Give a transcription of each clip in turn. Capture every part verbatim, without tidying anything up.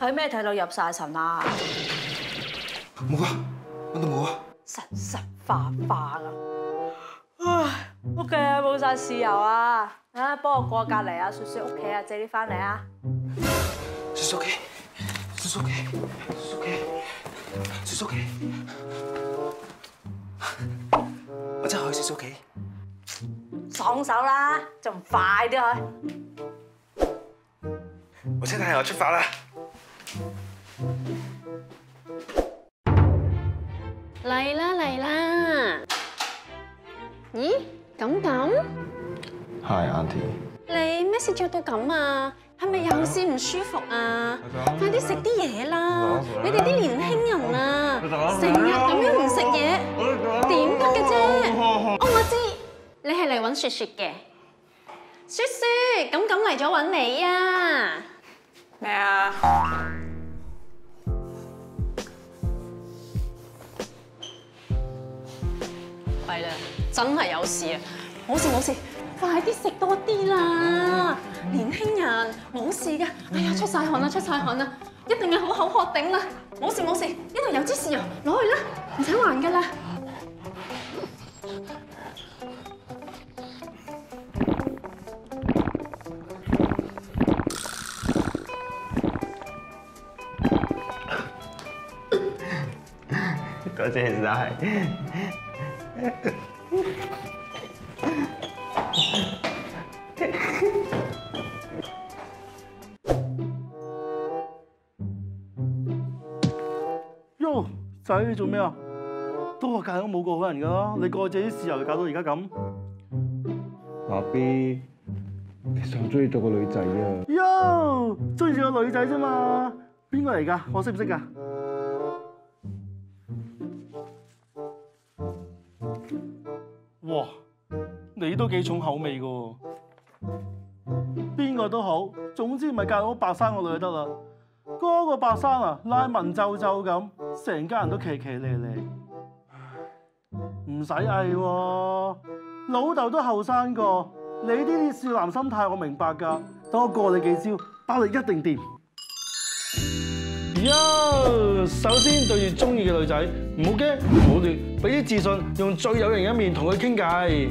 睇咩睇到入晒神啊？ 冇啊，乜都冇啊。 神神化化㗎。唉，屋企冇晒豉油啊！啊，幫我過隔離啊，雪雪屋企啊，借啲翻嚟啊！ 雪雪屋企，雪雪屋企，雪雪屋企，雪雪屋企。我真係去雪雪屋企。 爽手啦，仲快啲去！ 我車太我出發啦！ 嚟啦嚟啦！咦，咁咁？ 係 Auntie。 你咩事着到咁啊？係咪有事唔舒服啊？快啲食啲嘢啦！你哋啲年輕人啊，成日咁樣唔食嘢，點得嘅啫？哦，我知，你係嚟揾雪雪嘅。雪雪，咁咁嚟咗揾你啊！ 咩啊？ 係啦，真係有事啊！冇事冇事，快啲食多啲啦！年輕人冇事㗎。哎呀，出晒汗啦，出晒汗啦，一定係好口渴頂啦！冇事冇事，呢度有支豉油，攞去啦，唔使還㗎啦。 多謝晒。 喲，仔你做咩啊？都話隔都冇個好人噶啦，你過自己豉油搞到而家咁。 爸 B， 其實我中意咗個女仔啊。 喲，中意咗個女仔啫嘛？邊個嚟㗎？我識唔識㗎？哇，你都幾重口味㗎喎。邊個都好，總之唔係隔到白生個女就得啦。嗰個白生啊，拉文皺皺咁，成家人都奇奇咧咧。唔使嗌喎，老豆都後生過，你呢啲少男心態我明白㗎。等我過你幾招，包你一定掂。喲，首先對住中意嘅女仔，唔好驚，唔好亂，俾啲自信，用最有型一面同佢傾偈。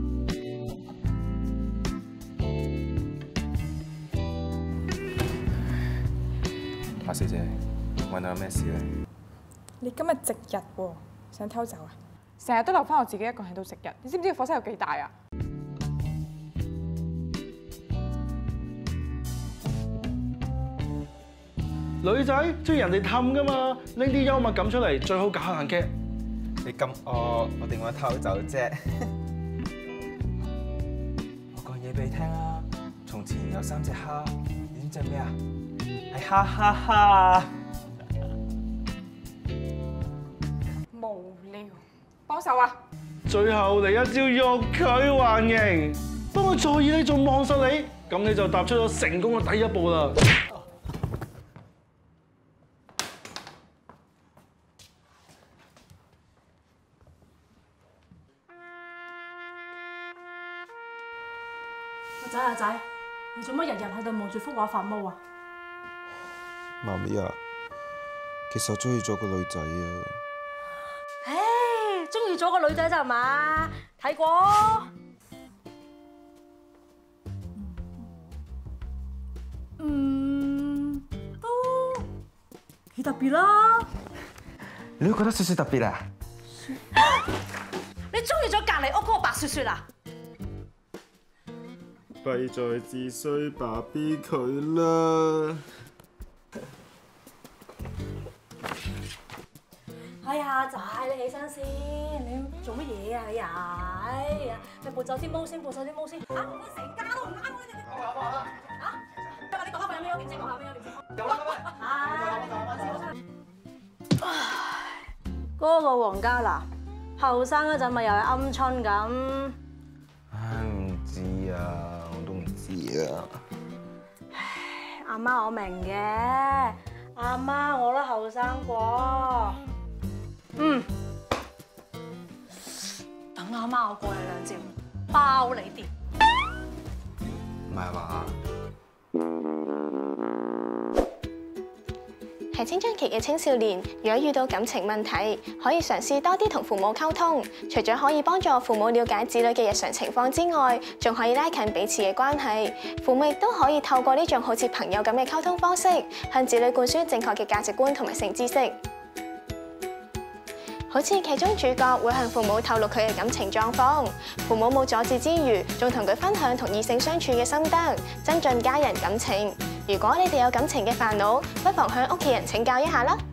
阿小姐，揾我有咩事咧？ 你今日值日喎，想偷走啊？成日都留翻我自己一個人喺度值日，你知唔知個火車有幾大啊？ 女仔中意人哋氹噶嘛，拎啲幽默感出嚟，最好搞爛劇。 你咁惡，我定話偷走啫。我講嘢俾你聽啊！從前有三隻蝦，你知係咩啊？係哈哈哈！ 無聊，幫手啊！ 最後嚟一招欲拒還迎，當佢在意你仲望實你，咁你就踏出咗成功嘅第一步啦。 仔啊仔，你做乜日日喺度望住幅畫發毛啊？ 媽咪啊，其實我中意咗個女仔啊。 唉，中意咗個女仔咋嘛？睇過。嗯，都幾特別啦。 你都覺得雪雪特別啊？ 你中意咗隔離屋嗰個白雪雪啊？ 弊在自衰爸 B 佢啦。 哎呀，仔，你起身先，你做乜嘢啊？哎呀，哎呀，你撥走啲毛先，撥走啲毛先。啊，我成家都唔啱你哋。好啊好啊。啊？你講下有咩優點先？講下咩優點先？有啦，係。唉，嗰個黃家嗱，後生嗰陣咪又係鵪鶉咁。 唉，唔知啊，我都唔知啊。 唉，阿媽我明嘅，阿媽我都後生過。嗯，等阿媽我過嚟兩招，包你掂。 唔係話係青春期嘅青少年，如果遇到感情問題，可以嘗試多啲同父母溝通。除咗可以幫助父母了解子女嘅日常情況之外，仲可以拉近彼此嘅關係。父母亦都可以透過呢種好似朋友咁嘅溝通方式，向子女灌輸正確嘅價值觀同埋性知識。好似劇中主角會向父母透露佢嘅感情狀況，父母冇阻止之餘，仲同佢分享同異性相處嘅心得，增進家人感情。如果你哋有感情嘅煩惱，不妨向屋企人請教一下啦。